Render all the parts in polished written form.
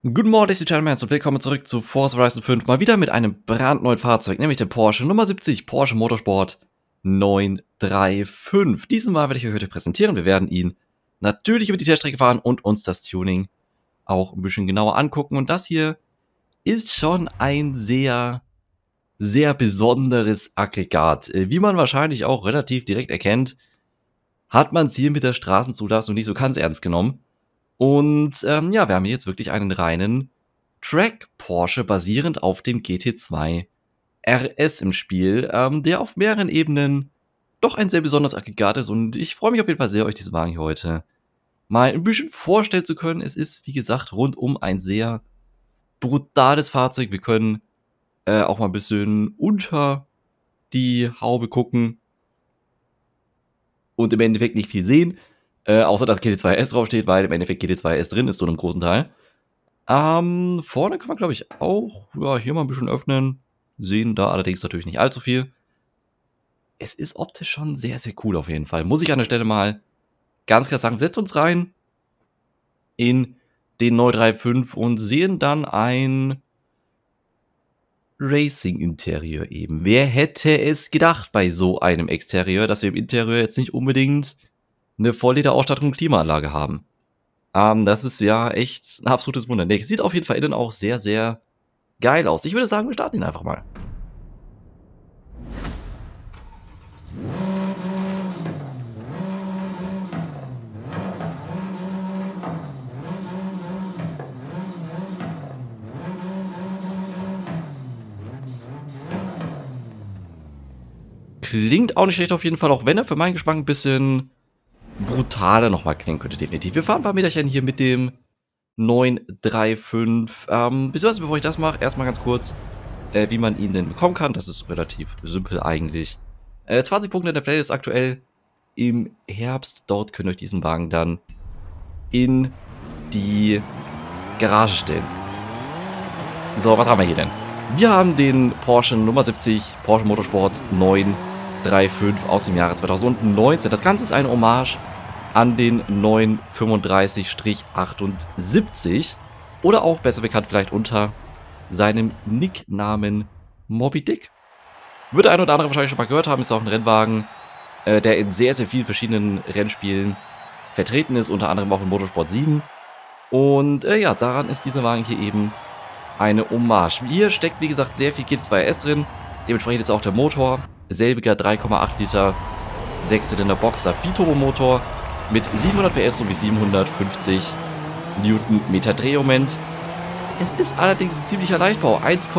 Guten Morgen, Ladies and Gentlemen, und willkommen zurück zu Forza Horizon 5. Mal wieder mit einem brandneuen Fahrzeug, nämlich dem Porsche Nummer 70, Porsche Motorsport 935. Diesmal werde ich euch heute präsentieren. Wir werden ihn natürlich über die Teststrecke fahren und uns das Tuning auch ein bisschen genauer angucken. Und das hier ist schon ein sehr besonderes Aggregat. Wie man wahrscheinlich auch relativ direkt erkennt, hat man es hier mit der Straßenzulassung nicht so ganz ernst genommen. Und ja, wir haben hier jetzt wirklich einen reinen Track-Porsche basierend auf dem GT2 RS im Spiel, der auf mehreren Ebenen doch ein sehr besonderes Aggregat ist. Und ich freue mich auf jeden Fall sehr, euch diesen Wagen hier heute mal ein bisschen vorstellen zu können. Es ist, wie gesagt, rundum ein sehr brutales Fahrzeug. Wir können auch mal ein bisschen unter die Haube gucken und im Endeffekt nicht viel sehen. Außer dass GT2 RS draufsteht, weil im Endeffekt GT2 RS drin ist, so einem großen Teil. Vorne kann man, glaube ich, auch hier mal ein bisschen öffnen. Sehen da allerdings natürlich nicht allzu viel. Es ist optisch schon sehr cool auf jeden Fall. Muss ich an der Stelle mal ganz klar sagen, setzt uns rein in den 935 und sehen dann ein Racing-Interieur eben. Wer hätte es gedacht bei so einem Exterieur, dass wir im Interieur jetzt nicht unbedingt eine Volllederausstattung und Klimaanlage haben. Das ist ja echt ein absolutes Wunder. Der sieht auf jeden Fall innen auch sehr geil aus. Ich würde sagen, wir starten ihn einfach mal. Klingt auch nicht schlecht auf jeden Fall, auch wenn er für meinen Geschmack ein bisschen brutaler nochmal klingen könnte, definitiv. Wir fahren ein paar Meterchen hier mit dem 935. Beziehungsweise bevor ich das mache, erstmal ganz kurz, wie man ihn denn bekommen kann. Das ist relativ simpel eigentlich. 20 Punkte in der Playlist aktuell im Herbst. Dort könnt ihr euch diesen Wagen dann in die Garage stellen. So, was haben wir hier denn? Wir haben den Porsche Nummer 70, Porsche Motorsport 935 aus dem Jahre 2019. Das Ganze ist eine Hommage an den 935-78 oder auch besser bekannt vielleicht unter seinem Nicknamen Moby Dick. Wird der eine oder andere wahrscheinlich schon mal gehört haben, ist auch ein Rennwagen, der in sehr vielen verschiedenen Rennspielen vertreten ist, unter anderem auch in Motorsport 7. Und ja, daran ist dieser Wagen hier eben eine Hommage. Hier steckt, wie gesagt, sehr viel GT2 RS drin. Dementsprechend ist auch der Motor selbiger 3,8 Liter 6-Zylinder Boxer Biturbo-Motor mit 700 PS sowie 750 Newtonmeter Drehmoment. Es ist allerdings ein ziemlicher Leichtbau.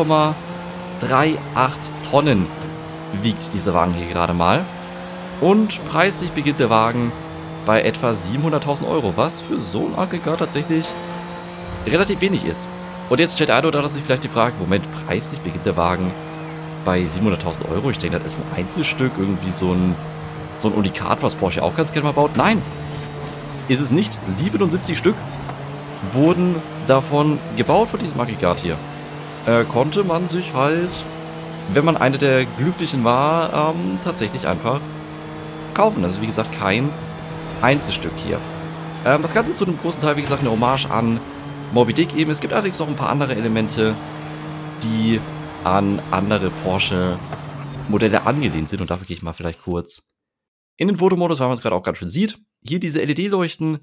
1,38 Tonnen wiegt dieser Wagen hier gerade mal. Und preislich beginnt der Wagen bei etwa 700.000 Euro, was für so ein Aggregat tatsächlich relativ wenig ist. Und jetzt stellt einer oder andere sich vielleicht die Frage, Moment, preislich beginnt der Wagen bei 700.000 Euro. Ich denke, das ist ein Einzelstück, irgendwie so ein Unikat, was Porsche auch ganz gerne mal baut. Nein, ist es nicht. 77 Stück wurden davon gebaut von diesem Aggregat hier. Konnte man sich halt, wenn man einer der Glücklichen war, tatsächlich einfach kaufen. Also wie gesagt, kein Einzelstück hier. Das Ganze ist zu einem großen Teil, wie gesagt, eine Hommage an Moby Dick eben. Es gibt allerdings noch ein paar andere Elemente, die an andere Porsche-Modelle angelehnt sind. Und dafür gehe ich mal vielleicht kurz in den Fotomodus, weil man es gerade auch ganz schön sieht. Hier diese LED-Leuchten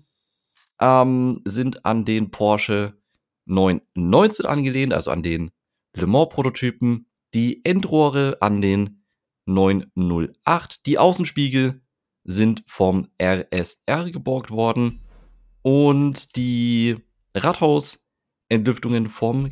sind an den Porsche 919 angelehnt, also an den Le Mans-Prototypen. Die Endrohre an den 908. Die Außenspiegel sind vom RSR geborgt worden. Und die Rathausentlüftungen vom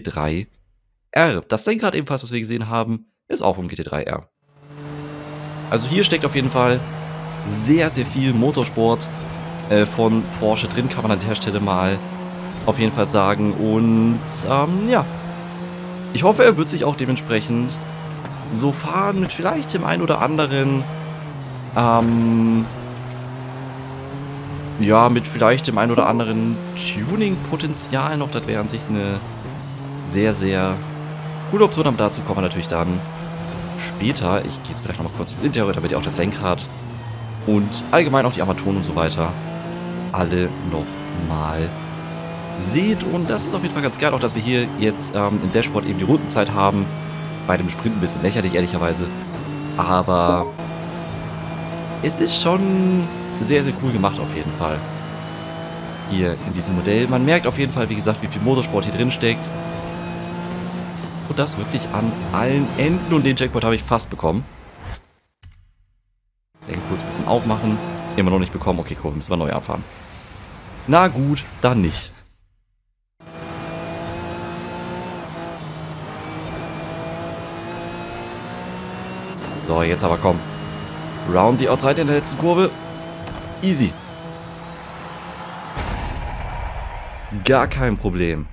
GT3R. Das Lenkrad ebenfalls, was wir gesehen haben, ist auch vom GT3R. Also hier steckt auf jeden Fall sehr viel Motorsport von Porsche drin, kann man an der Stelle mal auf jeden Fall sagen. Und ja, ich hoffe, er wird sich auch dementsprechend so fahren mit vielleicht dem einen oder anderen ja, mit vielleicht dem einen oder anderen Tuning-Potenzial noch. Das wäre an sich eine sehr coole Option, aber dazu kommen wir natürlich dann später. Ich gehe jetzt vielleicht nochmal kurz ins Interieur, damit ihr auch das Lenkrad und allgemein auch die Armaturen und so weiter alle nochmal seht. Und das ist auf jeden Fall ganz geil, auch dass wir hier jetzt im Dashboard eben die Rundenzeit haben. Bei dem Sprint ein bisschen lächerlich, ehrlicherweise. Aber es ist schon sehr, sehr cool gemacht auf jeden Fall. Hier in diesem Modell. Man merkt auf jeden Fall, wie gesagt, wie viel Motorsport hier drin steckt. Und das wirklich an allen Enden. Und den Jackpot habe ich fast bekommen. Den kurz ein bisschen aufmachen. Immer noch nicht bekommen. Okay, cool, müssen wir neu anfahren. Na gut, dann nicht. So, jetzt aber komm. Round the outside in der letzten Kurve. Easy. Gar kein Problem.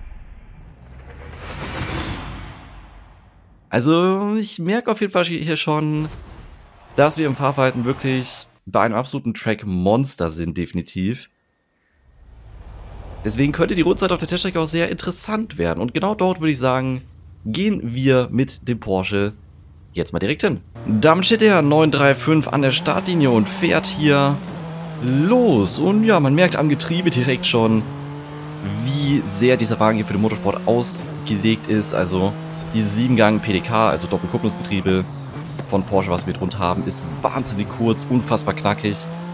Also, ich merke auf jeden Fall hier schon, dass wir im Fahrverhalten wirklich bei einem absoluten Track-Monster sind, definitiv. Deswegen könnte die Rundzeit auf der Teststrecke auch sehr interessant werden. Und genau dort würde ich sagen, gehen wir mit dem Porsche jetzt mal direkt hin. Damit steht der 935 an der Startlinie und fährt hier los. Und ja, man merkt am Getriebe direkt schon, wie sehr dieser Wagen hier für den Motorsport ausgelegt ist. Also dieses 7-Gang PDK, also Doppelkupplungsgetriebe von Porsche, was wir drunter haben, ist wahnsinnig kurz, unfassbar knackig.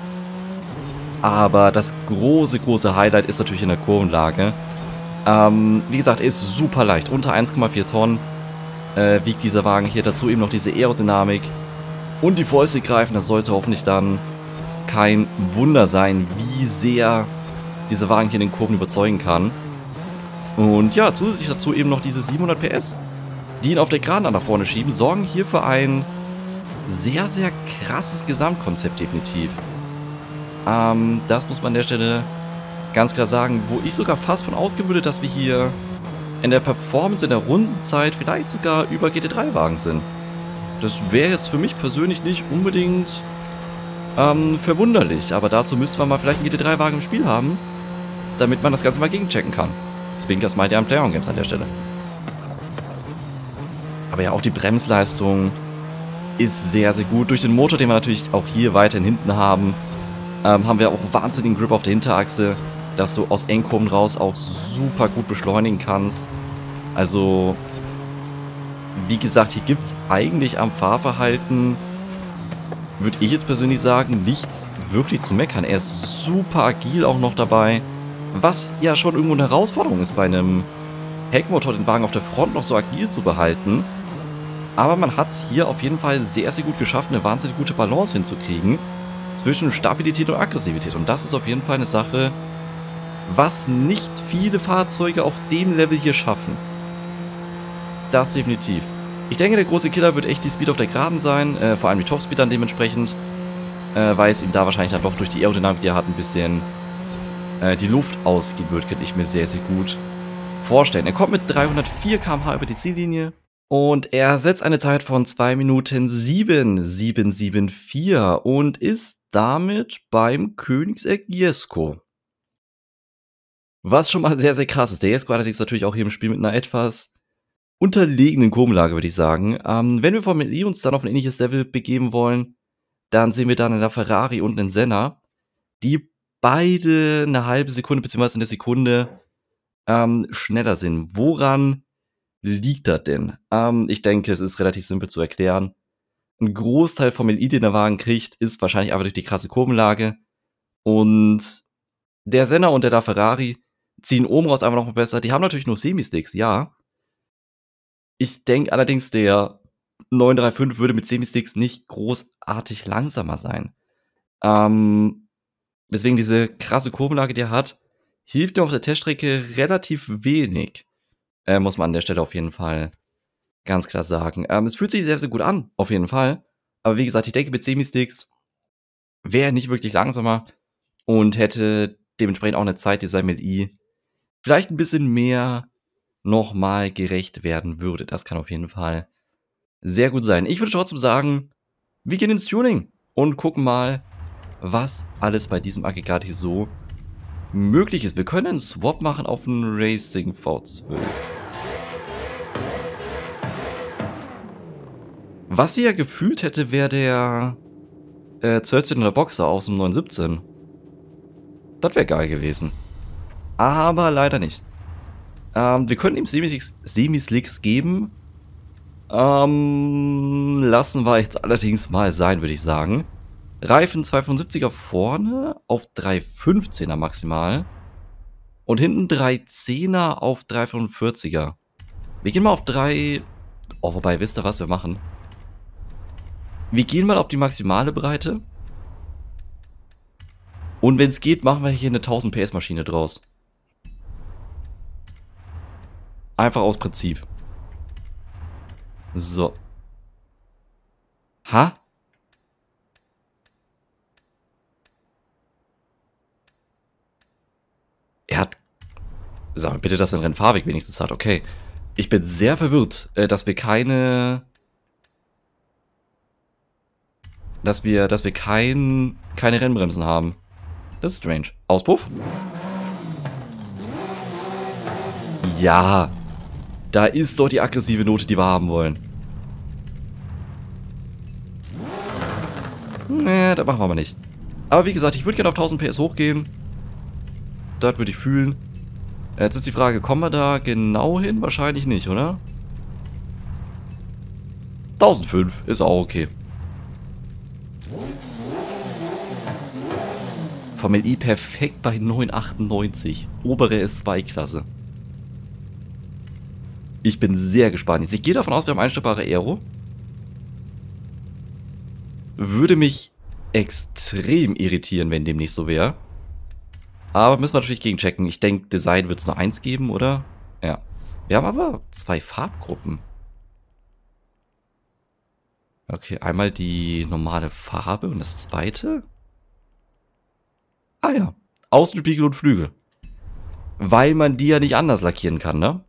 Aber das große Highlight ist natürlich in der Kurvenlage. Wie gesagt, er ist super leicht, unter 1,4 Tonnen wiegt dieser Wagen hier. Dazu eben noch diese Aerodynamik und die Fäuste-Greifen. Das sollte hoffentlich dann kein Wunder sein, wie sehr dieser Wagen hier in den Kurven überzeugen kann. Und ja, zusätzlich dazu eben noch diese 700 PS, die ihn auf der Geraden nach vorne schieben, sorgen hier für ein sehr, sehr krasses Gesamtkonzept definitiv. Das muss man an der Stelle ganz klar sagen, wo ich sogar fast von ausgehen würde, dass wir hier in der Performance, in der Rundenzeit vielleicht sogar über GT3-Wagen sind. Das wäre jetzt für mich persönlich nicht unbedingt verwunderlich, aber dazu müsste man mal vielleicht einen GT3-Wagen im Spiel haben, damit man das Ganze mal gegenchecken kann. Deswegen das meint ja an Player Games an der Stelle. Aber ja, auch die Bremsleistung ist sehr, sehr gut. Durch den Motor, den wir natürlich auch hier weiterhin hinten haben, haben wir auch wahnsinnigen Grip auf der Hinterachse, dass du aus Endkurven raus auch super gut beschleunigen kannst. Also, wie gesagt, hier gibt es eigentlich am Fahrverhalten, würde ich jetzt persönlich sagen, nichts wirklich zu meckern. Er ist super agil auch noch dabei, was ja schon irgendwo eine Herausforderung ist bei einem Heckmotor, den Wagen auf der Front noch so agil zu behalten. Aber man hat es hier auf jeden Fall sehr, sehr gut geschafft, eine wahnsinnig gute Balance hinzukriegen zwischen Stabilität und Aggressivität. Und das ist auf jeden Fall eine Sache, was nicht viele Fahrzeuge auf dem Level hier schaffen. Das definitiv. Ich denke, der große Killer wird echt die Speed auf der Geraden sein, vor allem die Topspeed dann dementsprechend, weil es ihm da wahrscheinlich dann doch durch die Aerodynamik, die er hat, ein bisschen die Luft ausgehen wird, könnte ich mir sehr, sehr gut vorstellen. Er kommt mit 304 km/h über die Ziellinie und er setzt eine Zeit von 2 Minuten 7,774 und ist damit beim Koenigsegg Jesko. Was schon mal sehr, sehr krass ist. Der Jesko allerdings natürlich auch hier im Spiel mit einer etwas unterlegenen Kurvenlage, würde ich sagen. Wenn wir von Formel E uns dann auf ein ähnliches Level begeben wollen, dann sehen wir dann in der Ferrari und einen Senna, die beide eine halbe Sekunde bzw. eine Sekunde schneller sind. Woran liegt das denn? Ich denke, es ist relativ simpel zu erklären. Ein Großteil vom Formel E, den der Wagen kriegt, ist wahrscheinlich einfach durch die krasse Kurvenlage. Und der Senna und der da Ferrari ziehen oben raus einfach noch mal besser. Die haben natürlich nur Semi-Sticks, ja. Ich denke allerdings, der 935 würde mit Semi-Sticks nicht großartig langsamer sein. Deswegen diese krasse Kurvenlage, die er hat, hilft mir auf der Teststrecke relativ wenig. Muss man an der Stelle auf jeden Fall ganz klar sagen. Es fühlt sich sehr, sehr gut an, auf jeden Fall. Aber wie gesagt, ich denke, mit Semi-Sticks wäre er nicht wirklich langsamer und hätte dementsprechend auch eine Zeit, die seinem LI vielleicht ein bisschen mehr nochmal gerecht werden würde. Das kann auf jeden Fall sehr gut sein. Ich würde trotzdem sagen, wir gehen ins Tuning und gucken mal, was alles bei diesem Aggregat hier so möglich ist. Wir können einen Swap machen auf einen Racing V12. Was ich ja gefühlt hätte, wäre der 12er Boxer aus dem 917. Das wäre geil gewesen. Aber leider nicht. Wir können ihm Semislicks geben. Lassen wir jetzt allerdings mal sein, würde ich sagen. Reifen 275er vorne auf 315er maximal. Und hinten 310er auf 345er. Wir gehen mal auf 3... Oh, wobei, wisst ihr, was wir machen? Wir gehen mal auf die maximale Breite. Und wenn es geht, machen wir hier eine 1000 PS Maschine draus. Einfach aus Prinzip. So. Ha? Er hat... Sag mir bitte, dass er einen Rennfahrweg wenigstens hat. Okay. Ich bin sehr verwirrt, dass wir keine... Dass wir keine Rennbremsen haben. Das ist strange. Auspuff? Ja. Da ist doch die aggressive Note, die wir haben wollen. Nee, das machen wir aber nicht. Aber wie gesagt, ich würde gerne auf 1000 PS hochgehen. Das würde ich fühlen. Jetzt ist die Frage, kommen wir da genau hin? Wahrscheinlich nicht, oder? 1005 ist auch okay. Formel I perfekt bei 998. Obere S2-Klasse. Ich bin sehr gespannt. Ich gehe davon aus, wir haben einstellbare Aero. Würde mich extrem irritieren, wenn dem nicht so wäre. Aber müssen wir natürlich gegenchecken. Ich denke, Design wird es nur 1 geben, oder? Ja. Wir haben aber 2 Farbgruppen. Okay, einmal die normale Farbe und das zweite. Ah ja, Außenspiegel und Flügel. Weil man die ja nicht anders lackieren kann, ne?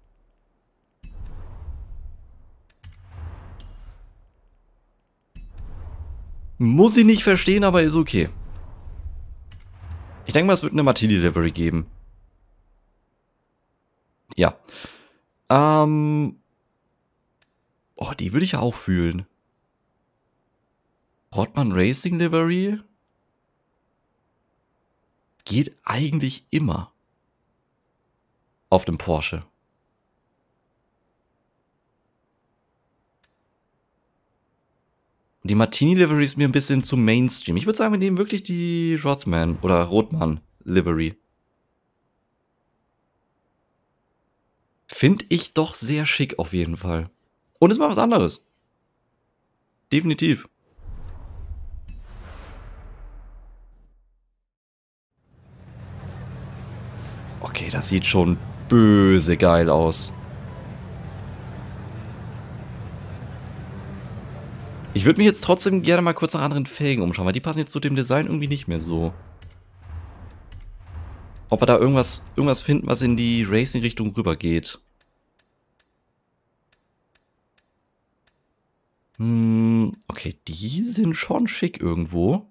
Muss ich nicht verstehen, aber ist okay. Ich denke mal, es wird eine Martini-Livery geben. Ja. Oh, die würde ich ja auch fühlen. Rottmann Racing Livery? Geht eigentlich immer. Auf dem Porsche. Die Martini-Livery ist mir ein bisschen zu Mainstream. Ich würde sagen, wir nehmen wirklich die Rothman oder Rothmann-Livery. Finde ich doch sehr schick auf jeden Fall. Und ist mal was anderes. Definitiv. Okay, das sieht schon böse geil aus. Ich würde mich jetzt trotzdem gerne mal kurz nach anderen Felgen umschauen, weil die passen jetzt zu dem Design irgendwie nicht mehr so. Ob wir da irgendwas finden, was in die Racing-Richtung rübergeht. Okay, die sind schon schick irgendwo.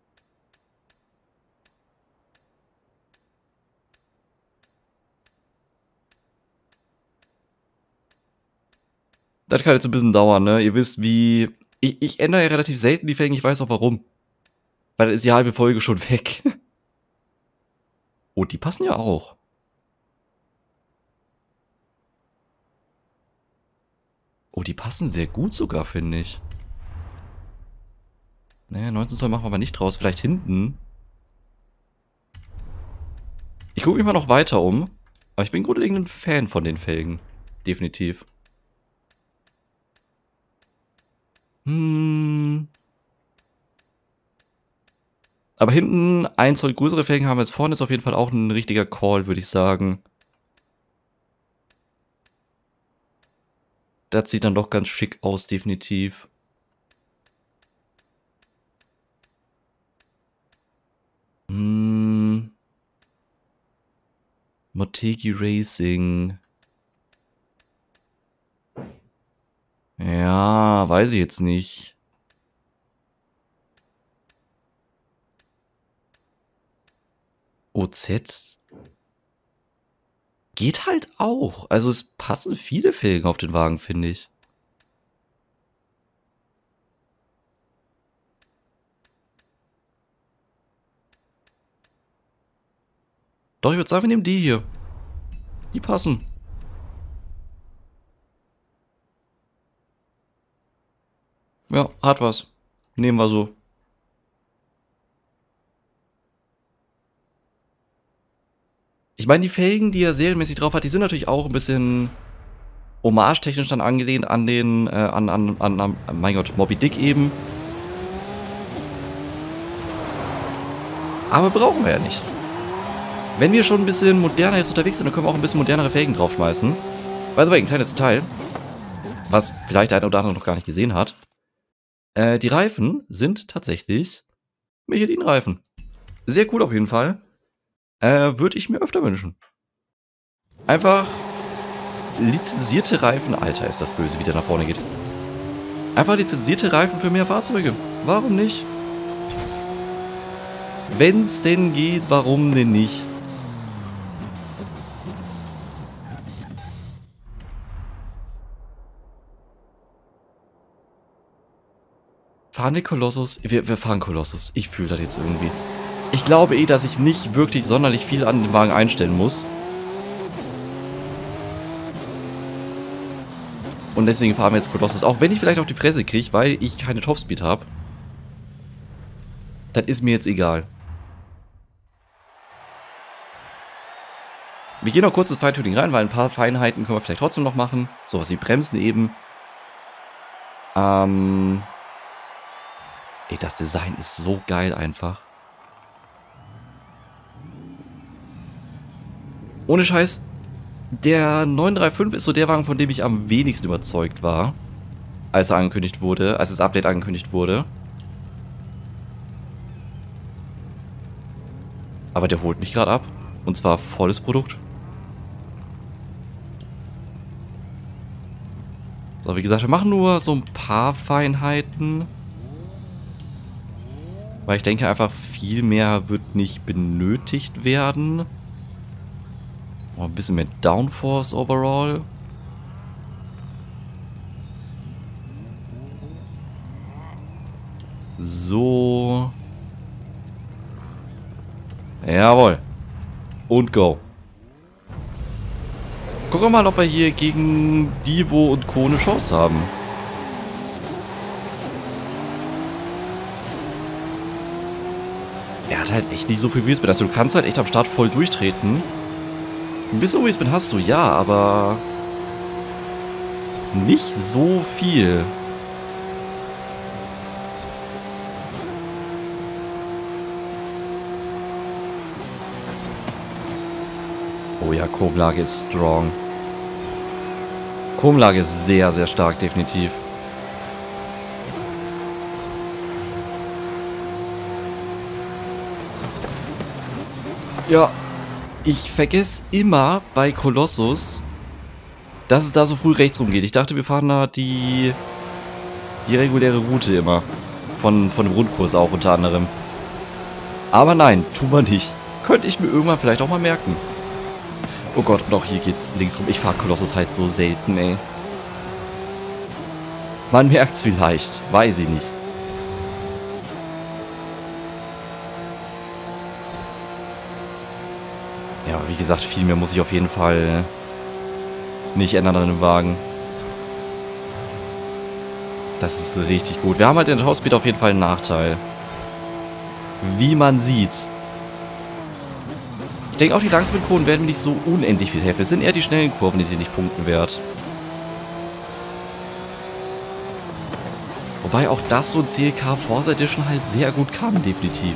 Das kann jetzt ein bisschen dauern, ne? Ihr wisst, wie... Ich ändere ja relativ selten die Felgen, ich weiß auch warum. Weil dann ist die halbe Folge schon weg. Oh, die passen ja auch. Oh, die passen sehr gut sogar, finde ich. Naja, 19 Zoll machen wir aber nicht draus. Vielleicht hinten. Ich gucke mich mal noch weiter um. Aber ich bin grundlegend ein Fan von den Felgen. Definitiv. Aber hinten 1 Zoll größere Felgen haben wir jetzt vorne. Ist auf jeden Fall auch ein richtiger Call, würde ich sagen. Das sieht dann doch ganz schick aus, definitiv. Motegi Racing. Ja, weiß ich jetzt nicht. OZ geht halt auch. Also es passen viele Felgen auf den Wagen, finde ich. Doch, ich würde sagen, wir nehmen die hier. Die passen. Ja, hat was. Nehmen wir so. Ich meine, die Felgen, die er serienmäßig drauf hat, die sind natürlich auch ein bisschen hommage-technisch dann angelehnt an den, mein Gott, Moby Dick eben. Aber brauchen wir ja nicht. Wenn wir schon ein bisschen moderner jetzt unterwegs sind, dann können wir auch ein bisschen modernere Felgen draufschmeißen. By the way, ein kleines Detail, was vielleicht der eine oder andere noch gar nicht gesehen hat. Die Reifen sind tatsächlich Michelin-Reifen. Sehr cool auf jeden Fall. Würde ich mir öfter wünschen. Einfach lizenzierte Reifen. Alter, ist das böse, wie der nach vorne geht. Einfach lizenzierte Reifen für mehr Fahrzeuge. Warum nicht? Wenn's denn geht, warum denn nicht? Fahren wir Kolossus? Wir fahren Kolossus. Ich fühle das jetzt irgendwie. Ich glaube eh, dass ich nicht wirklich sonderlich viel an den Wagen einstellen muss. Und deswegen fahren wir jetzt Kolossus. Auch wenn ich vielleicht auf die Fresse kriege, weil ich keine Topspeed habe. Das ist mir jetzt egal. Wir gehen noch kurz ins Feintuning rein, weil ein paar Feinheiten können wir vielleicht trotzdem noch machen. Sowas wie Bremsen eben. Ey, das Design ist so geil einfach. Ohne Scheiß, der 935 ist so der Wagen, von dem ich am wenigsten überzeugt war, als er angekündigt wurde, als das Update angekündigt wurde. Aber der holt mich gerade ab. Und zwar volles Produkt. So, wie gesagt, wir machen nur so ein paar Feinheiten. Weil ich denke einfach, viel mehr wird nicht benötigt werden. Oh, ein bisschen mehr Downforce overall. So. Jawohl. Und go. Gucken wir mal, ob wir hier gegen Divo und Co. eine Chance haben. Er hat halt echt nicht so viel Wheelspin. Also du kannst halt echt am Start voll durchtreten. Ein bisschen Wheelspin hast du, ja, aber nicht so viel. Oh ja, Kurvenlage ist strong. Kurvenlage ist sehr, sehr stark, definitiv. Ja, ich vergesse immer bei Kolossus, dass es da so früh rechts rumgeht. Ich dachte, wir fahren da die reguläre Route immer. Von dem Rundkurs auch unter anderem. Aber nein, tun wir nicht. Könnte ich mir irgendwann vielleicht auch mal merken. Oh Gott, und auch hier geht's links rum. Ich fahre Kolossus halt so selten, ey. Man merkt's vielleicht. Weiß ich nicht. Ja, wie gesagt, viel mehr muss ich auf jeden Fall nicht ändern an dem Wagen. Das ist richtig gut. Wir haben halt in der Topspeed auf jeden Fall einen Nachteil. Wie man sieht. Ich denke auch, die langsamen Kurven werden mir nicht so unendlich viel helfen. Es sind eher die schnellen Kurven, die nicht punkten wert. Wobei auch das so ein CLK Forza Edition halt sehr gut kann, definitiv.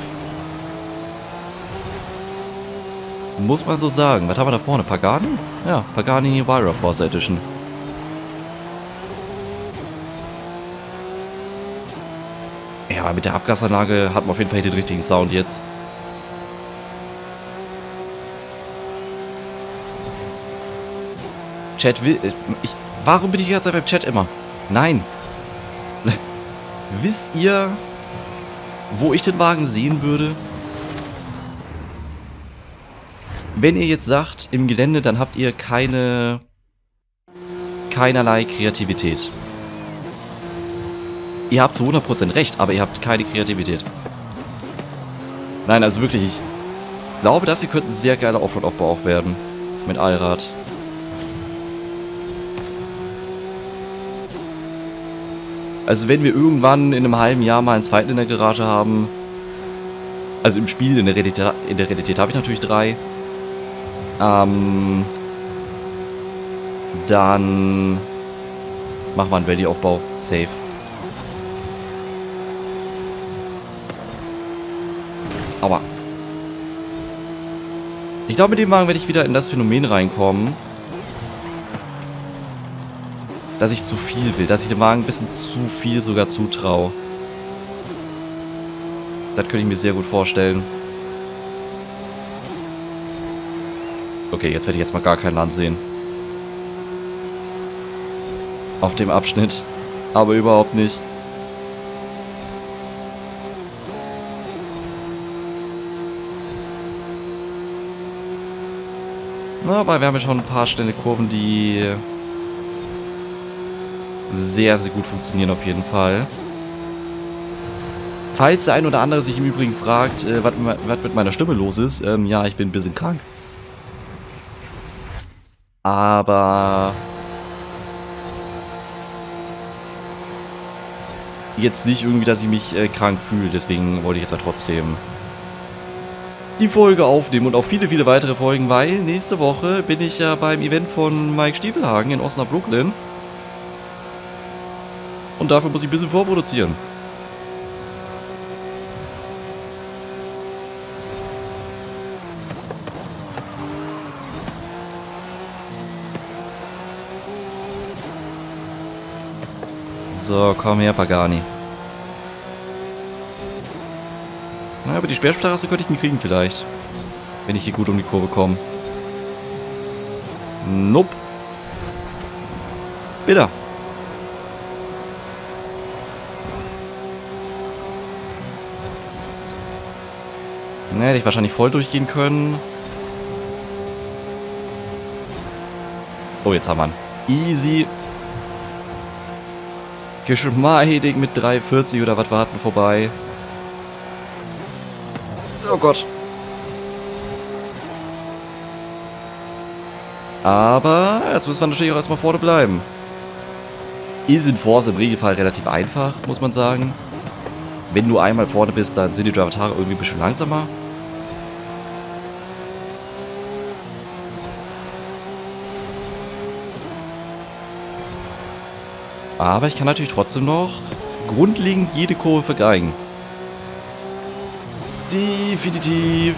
Muss man so sagen. Was haben wir da vorne? Pagani? Ja, Pagani Huayra Forza Edition. Ja, mit der Abgasanlage hat man auf jeden Fall den richtigen Sound jetzt. Chat will... warum bin ich die ganze Zeit beim Chat immer? Nein. Wisst ihr, wo ich den Wagen sehen würde? Wenn ihr jetzt sagt, im Gelände, dann habt ihr keinerlei Kreativität. Ihr habt zu 100% recht, aber ihr habt keine Kreativität. Nein, also wirklich, ich glaube, das hier könnte ein sehr geiler Offroad-Aufbau auch werden. Mit Allrad. Also wenn wir irgendwann in einem halben Jahr mal einen zweiten in der Garage haben, also im Spiel, in der Realität habe ich natürlich 3, dann machen wir einen Rallye-Aufbau. Safe. Aber ich glaube, mit dem Wagen werde ich wieder in das Phänomen reinkommen, dass ich zu viel will, dass ich dem Wagen ein bisschen zu viel sogar zutraue. Das könnte ich mir sehr gut vorstellen. Okay, jetzt werde ich erstmal gar kein Land sehen. Auf dem Abschnitt. Aber überhaupt nicht. Na, aber wir haben ja schon ein paar schnelle Kurven, die sehr, sehr gut funktionieren auf jeden Fall. Falls der ein oder andere sich im Übrigen fragt, was mit meiner Stimme los ist, ja, ich bin ein bisschen krank. Aber jetzt nicht irgendwie, dass ich mich krank fühle, deswegen wollte ich jetzt ja trotzdem die Folge aufnehmen und auch viele, viele weitere Folgen, weil nächste Woche bin ich ja beim Event von Mike Stiefelhagen in Osnabrück. Und dafür muss ich ein bisschen vorproduzieren. So, komm her, Pagani. Na, aber die Speerstraße könnte ich hinkriegen vielleicht. Wenn ich hier gut um die Kurve komme. Nope. Wieder. Ne, hätte ich wahrscheinlich voll durchgehen können. Oh, jetzt haben wir ihn. Easy. Geschmeidig mit 3,40 oder was warten vorbei. Oh Gott. Aber jetzt müssen wir natürlich auch erstmal vorne bleiben. Ist in Force im Regelfall relativ einfach, muss man sagen. Wenn du einmal vorne bist, dann sind die Avatare irgendwie ein bisschen langsamer. Aber ich kann natürlich trotzdem noch grundlegend jede Kurve vergeigen. Definitiv.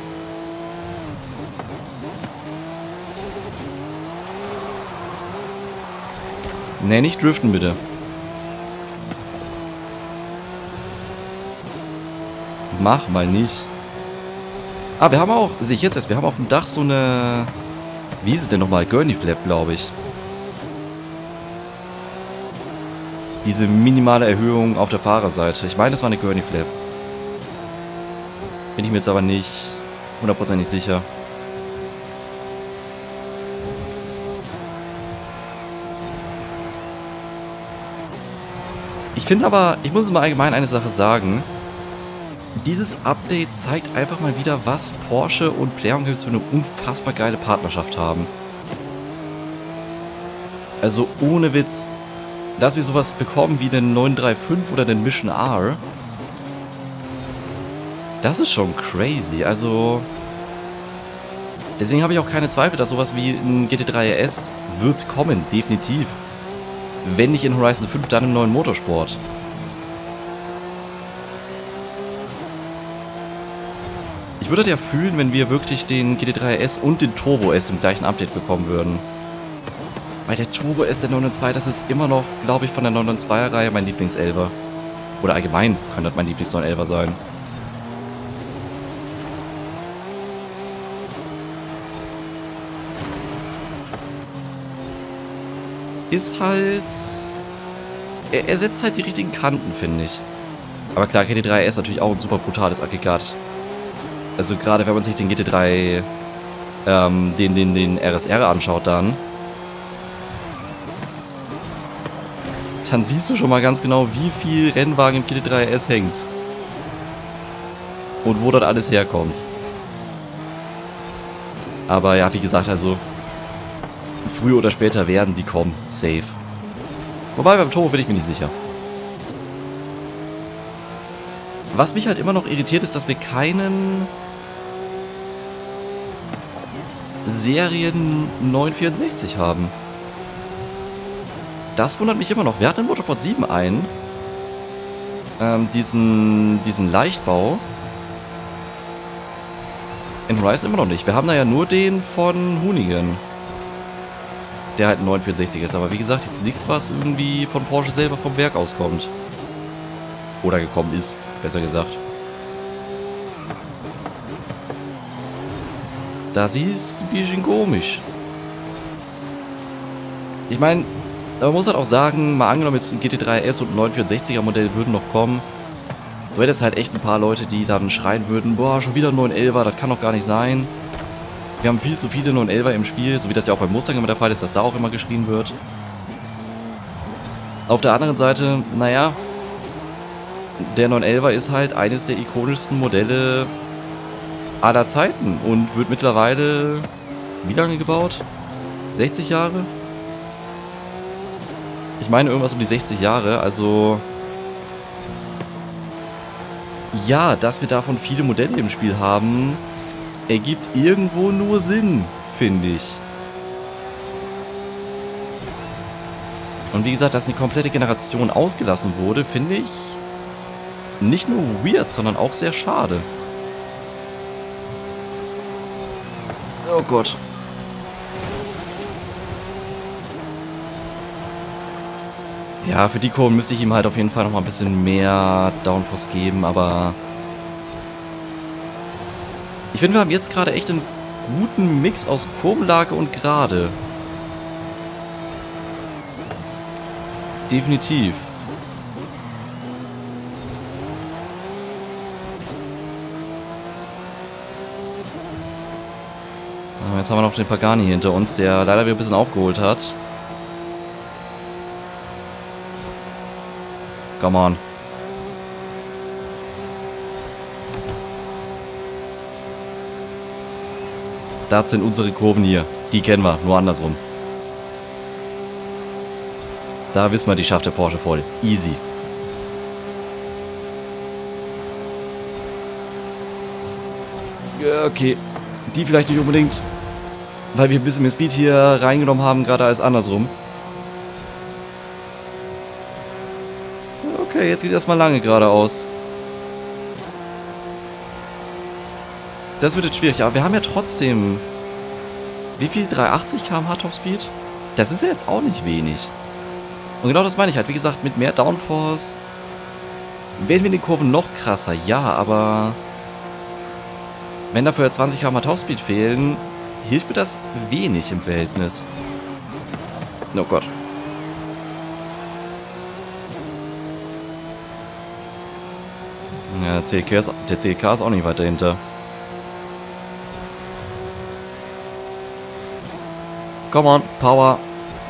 Ne, nicht driften bitte. Mach mal nicht. Ah, wir haben auch, sehe ich jetzt erst, wir haben auf dem Dach so eine, wie ist es denn nochmal? Gurney Flap, glaube ich. Diese minimale Erhöhung auf der Fahrerseite. Ich meine, das war eine Gurney Flap. Bin ich mir jetzt aber nicht hundertprozentig sicher. Ich finde aber, ich muss mal allgemein eine Sache sagen. Dieses Update zeigt einfach mal wieder, was Porsche und PlayerUnknown's für eine unfassbar geile Partnerschaft haben. Also ohne Witz, dass wir sowas bekommen wie den 935 oder den Mission R. Das ist schon crazy, also deswegen habe ich auch keine Zweifel, dass sowas wie ein GT3 RS wird kommen, definitiv. Wenn nicht in Horizon 5, dann im neuen Motorsport. Ich würde das ja fühlen, wenn wir wirklich den GT3 RS und den Turbo S im gleichen Update bekommen würden. Weil der Turbo S, der 992, das ist immer noch, glaube ich, von der 992er-Reihe mein Lieblingselfer. Oder allgemein kann das mein Lieblings-911er sein. Ist halt... Er setzt halt die richtigen Kanten, finde ich. Aber klar, GT3 ist natürlich auch ein super brutales Aggregat. Also gerade wenn man sich den GT3, den RSR anschaut dann siehst du schon mal ganz genau, wie viel Rennwagen im GT3 RS hängt. Und wo dort alles herkommt. Aber ja, wie gesagt, also früher oder später werden die kommen. Safe. Wobei beim Turbo bin ich mir nicht sicher. Was mich halt immer noch irritiert, ist, dass wir keinen Serien 964 haben. Das wundert mich immer noch. Wir hatten in Motorsport 7 einen. Diesen Leichtbau. In Horizon immer noch nicht. Wir haben da ja nur den von Hoonigan. Der halt ein 964 ist. Aber wie gesagt, jetzt nichts, was irgendwie von Porsche selber vom Werk auskommt. Oder gekommen ist, besser gesagt. Das ist ein bisschen komisch. Ich meine, man muss halt auch sagen, mal angenommen jetzt ein GT3 S und ein 964er Modell würden noch kommen. Du hättest halt echt ein paar Leute, die dann schreien würden, boah, schon wieder ein 911er, das kann doch gar nicht sein. Wir haben viel zu viele 911er im Spiel, so wie das ja auch beim Mustang immer der Fall ist, dass da auch immer geschrien wird. Auf der anderen Seite, naja, der 911er ist halt eines der ikonischsten Modelle aller Zeiten und wird mittlerweile, wie lange gebaut? 60 Jahre? Ich meine irgendwas um die 60 Jahre, also ja, dass wir davon viele Modelle im Spiel haben, ergibt irgendwo nur Sinn, finde ich. Und wie gesagt, dass eine komplette Generation ausgelassen wurde, finde ich nicht nur weird, sondern auch sehr schade. Oh Gott. Ja, für die Kurven müsste ich ihm halt auf jeden Fall noch mal ein bisschen mehr Downforce geben, aber ich finde, wir haben jetzt gerade echt einen guten Mix aus Kurvenlage und Gerade. Definitiv. Jetzt haben wir noch den Pagani hinter uns, der leider wieder ein bisschen aufgeholt hat. Come on. Das sind unsere Kurven hier. Die kennen wir, nur andersrum. Da wissen wir, die schafft der Porsche voll. Easy. Ja, okay. Die vielleicht nicht unbedingt. Weil wir ein bisschen mehr Speed hier reingenommen haben, gerade als andersrum. Okay, jetzt geht erstmal lange geradeaus. Das wird jetzt schwierig, aber wir haben ja trotzdem... Wie viel? 380 km/h Topspeed? Das ist ja jetzt auch nicht wenig. Und genau das meine ich halt. Wie gesagt, mit mehr Downforce werden wir in den Kurven noch krasser. Ja, aber... Wenn dafür 20 km/h Topspeed fehlen, hilft mir das wenig im Verhältnis. Oh Gott. Ja, der CLK ist auch nicht weit dahinter. Come on, Power.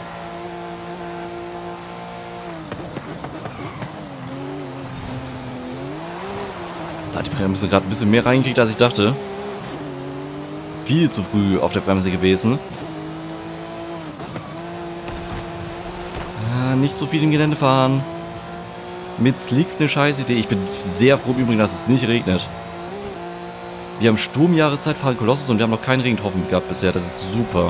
Da hat die Bremse gerade ein bisschen mehr reingekriegt, als ich dachte. Viel zu früh auf der Bremse gewesen. Nicht so viel im Gelände fahren. Mit Slicks eine scheiß Idee. Ich bin sehr froh im Übrigen, dass es nicht regnet. Wir haben Sturmjahreszeit, fahren Kolossus und wir haben noch keinen Regentropfen gehabt bisher. Das ist super.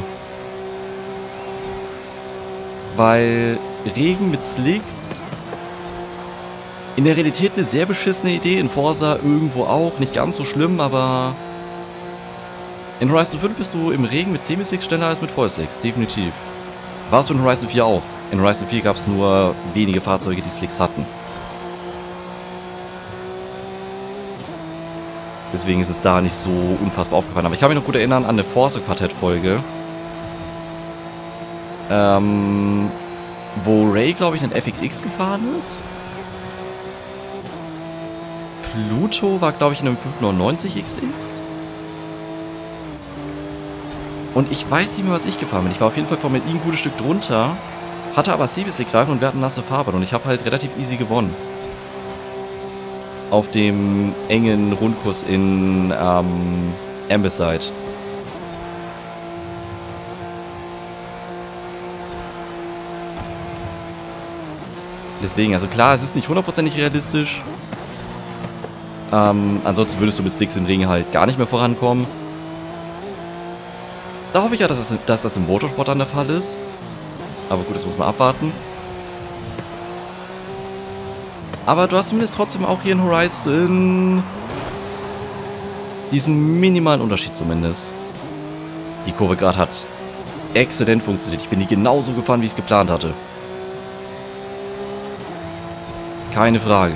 Weil Regen mit Slicks in der Realität eine sehr beschissene Idee. In Forza irgendwo auch. Nicht ganz so schlimm, aber in Horizon 5 bist du im Regen mit Semi-Slicks schneller als mit Vollslicks. Definitiv. Warst du in Horizon 4 auch. In Horizon 4 gab es nur wenige Fahrzeuge, die Slicks hatten. Deswegen ist es da nicht so unfassbar aufgefallen. Aber ich kann mich noch gut erinnern an eine Forza-Quartett-Folge. Wo Ray, glaube ich, einen FXX gefahren ist. Pluto war, glaube ich, in einem 599XX. Und ich weiß nicht mehr, was ich gefahren bin. Ich war auf jeden Fall von mit ihm ein gutes Stück drunter. Hatte aber Semi-Slick-Reifen und wir hatten nasse Farbe. Und ich habe halt relativ easy gewonnen. Auf dem engen Rundkurs in Ambleside. Deswegen, also klar, es ist nicht hundertprozentig realistisch. Ansonsten würdest du mit Sticks im Ring halt gar nicht mehr vorankommen. Da hoffe ich ja, dass das im Motorsport dann der Fall ist. Aber gut, das muss man abwarten. Aber du hast zumindest trotzdem auch hier in Horizon diesen minimalen Unterschied zumindest. Die Kurve gerade hat exzellent funktioniert. Ich bin die genauso gefahren, wie ich es geplant hatte. Keine Frage.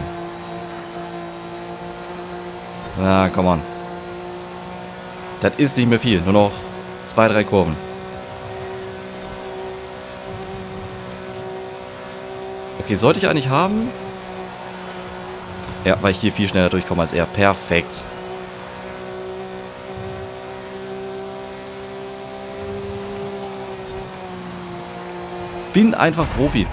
Na, come on. Das ist nicht mehr viel. Nur noch 2, 3 Kurven. Okay, sollte ich eigentlich haben? Ja, weil ich hier viel schneller durchkomme als er. Perfekt. Bin einfach Profi.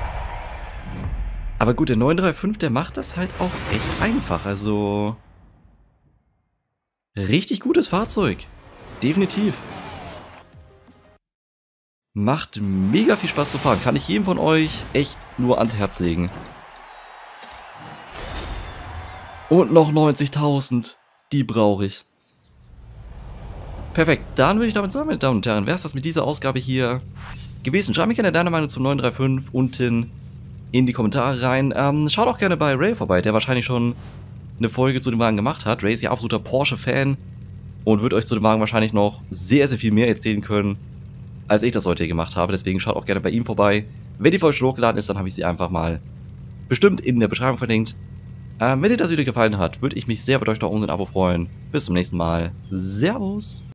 Aber gut, der 935, der macht das halt auch echt einfach. Also richtig gutes Fahrzeug. Definitiv. Macht mega viel Spaß zu fahren. Kann ich jedem von euch echt nur ans Herz legen. Und noch 90.000. Die brauche ich. Perfekt. Dann würde ich damit sagen, meine Damen und Herren, wäre es das mit dieser Ausgabe hier gewesen. Schreib mir gerne deine Meinung zum 935 unten in die Kommentare rein. Schaut auch gerne bei Ray vorbei, der wahrscheinlich schon eine Folge zu dem Wagen gemacht hat. Ray ist ja absoluter Porsche-Fan und wird euch zu dem Wagen wahrscheinlich noch sehr, sehr viel mehr erzählen können, als ich das heute hier gemacht habe. Deswegen schaut auch gerne bei ihm vorbei. Wenn die Folge schon hochgeladen ist, dann habe ich sie einfach mal bestimmt in der Beschreibung verlinkt. Wenn dir das Video gefallen hat, würde ich mich sehr bei euch da oben ein Abo freuen. Bis zum nächsten Mal. Servus!